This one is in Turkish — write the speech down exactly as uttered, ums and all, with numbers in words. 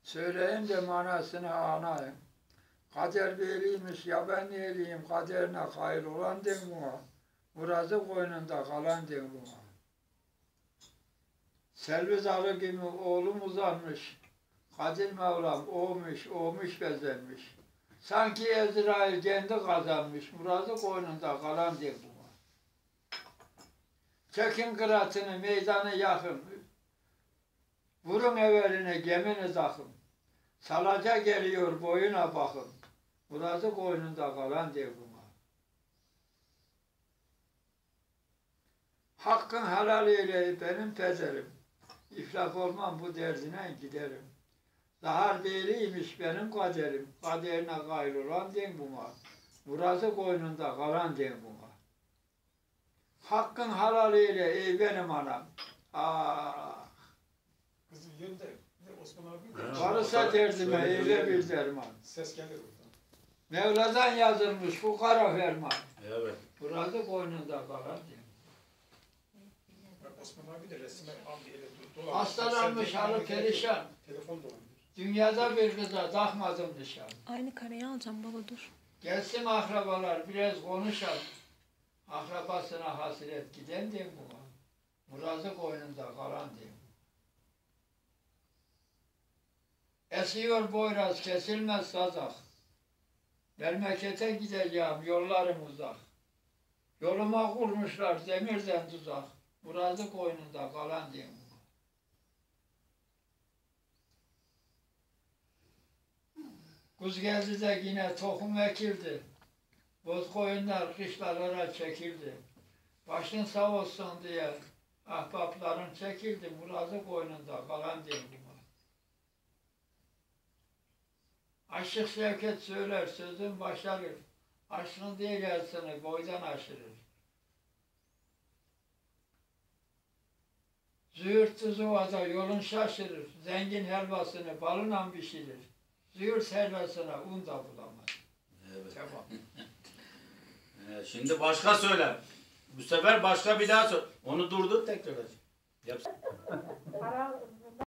Söyleyin de manasını anlayın. Kader böyleymiş ya ben neyleyim, kaderine hayır olan den buna. Murazı koynunda kalan den buna. Selvi dalı gibi oğlum uzanmış. Kadir Mevlam olmuş, olmuş bezenmiş. Sanki Ezrail kendi kazanmış. Murazı koynunda kalan den buna. Çekin kıratını, meydanı yakın. Vurun evveline gemini takın. Salaca geliyor boyuna bakın. Murazı koynunda kalan der buna. Hakkın helal eyle benim pederim. İflah olmam bu derdine giderim. Zahar beyliymiş benim kaderim. Kaderine gayrı olan den buna. Murazı koynunda kalan den buna. Hakkın helal eyle ey benim anam. Ah. Kızı yönde Osman abi de. Varsa derdime eyle bir derman. Ses gelir oradan. Mevla'dan yazılmış bu kara ferman. Evet. Murazı koynunda kalan den. Osman abi de resme aldı ele dolandı. Hastalanmış halı perişan. Telefon dolandı. Dünyada bir kıza takmadım nişan. Aynı kareyi alacağım baba dur. Gelsin akrabalar biraz konuşalım. Akrabasına hasret giden den buna. Murazı koynunda kalan den. Esiyor boyraz kesilmez sazak. Memlekete gideceğim yollarım uzak. Yoluma kurmuşlar demirden tuzak. Murazı koynunda kalan den buna. Kuz geldi de yine tohum ekildi. Boz koyunlar kışlalara çekildi. Başın sağ olsun diye ahbapların çekildi. Murazı koynunda kalan den buna. Aşık Şevket söyler sözün başarır. Aşkın değil elsini boydan aşırır. Züğürt tuzuvada yolun şaşırır. Zengin helvasını balına pişirir. Züğürt helvasına un da bulamaz. Evet. Tamam. Ee, şimdi başka söyle. Bu sefer başka bir daha söyle. Onu durdur tekrar. Yap. Para